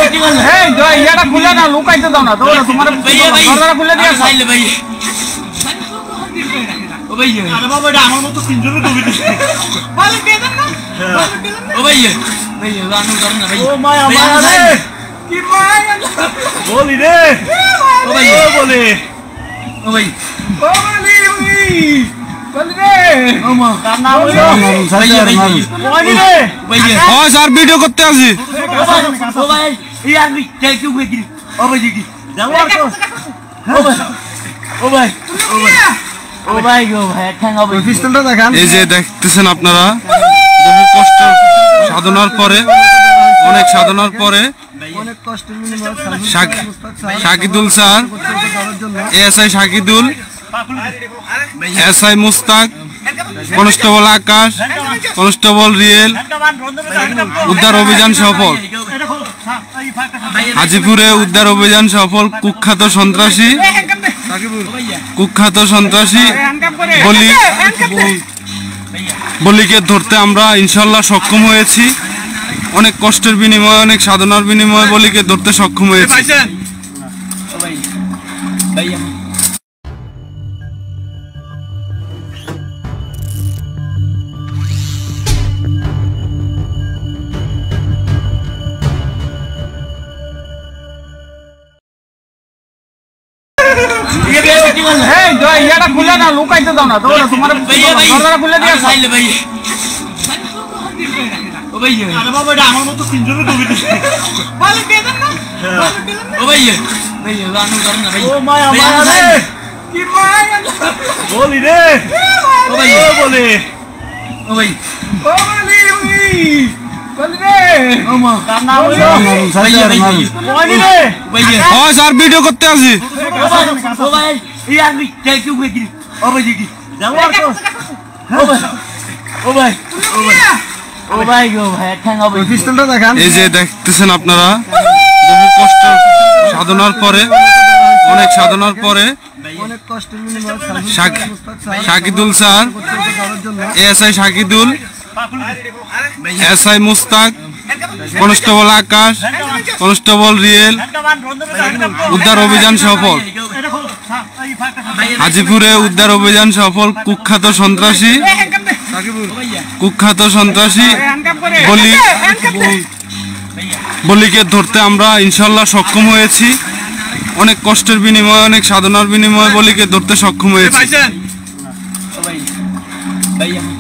খুলে না লুকাইতে দাও না তোমার দরজা খুলে দিয়ে ভাই ও ভাই আরে বাবা এটা আমার মতো তিনজনের কবি দিছে বলে কে দেন না ও ভাই ভাই জানো জানো না ভাই ও মায়া মায়া রে কি মায়া বলি রে ও ভাই বলে ও ভাই ও বলি বলি রে ও মা কার নাম হলো ভাই ভাই বলি রে ভাই ও স্যার ভিডিও করতে আসি ও ভাই এই আমি কে কি হয়ে গেল ও ভাই কি যাও আর ও ভাই ও ভাই ও ভাই ও ভাই গো ভাই ঠ্যাঙ্গা ভাই পিস্তলটা দেখান এই যে দেখতেছেন আপনারা বহু কষ্ট সাধনার পরে অনেক সাধনার পরে অনেক কষ্টের বিনিময়ে Shakidul sir SI Shakidul SI Mustak constable Akash constable Riyel উদ্ধার অভিযান সফল হাজিপুরে উদ্ধার অভিযান সফল কুখ্যাত সন্ত্রাসী বলিকে ধরতে আমরা ইনশাল্লাহ সক্ষম হয়েছি। অনেক কষ্টের বিনিময়ে অনেক সাধনার বিনিময়ে বলিকে ধরতে সক্ষম হয়েছি। খুলে না লুকাইতে দাও না তোমার দরজা খুলে দিয়ে ভাই ও ভাই আরে বাবা এটা আমার মতো তিনজনের কবি দিছে বলে কে দেন না ও ভাই ভাই জানো জানো না ভাই ও মায়া মায়া রে কি মায়া বলি রে ও ভাই বলে ও ভাই ও বলি বলি রে ও মা কার নাম হলো ভাই ভাই বলি রে ভাই ও স্যার ভিডিও করতে আসি ও ভাই এই আমি কে কি হয়ে গেল ও ভাই কি যাও আর ও ভাই ও ভাই ও ভাই ও ভাই গো ভাই ঠ্যাঙ্গা ভাই পিস্তলটা দেখান এই যে দেখতেছেন আপনারা বহু কষ্ট সাধনার পরে অনেক সাধনার পরে অনেক কষ্টের বিনিময়ে Shakidul sir SI Shakidul SI Mustak constable Akash constable Riyel উদ্ধার অভিযান সফল হাজিপুরে উদ্ধার অভিযান সফল কুখ্যাত সন্ত্রাসী বলিকে ধরতে আমরা ইনশাল্লাহ সক্ষম হয়েছি। অনেক কষ্টের বিনিময়ে অনেক সাধনার বিনিময়ে বলিকে ধরতে সক্ষম হয়েছি।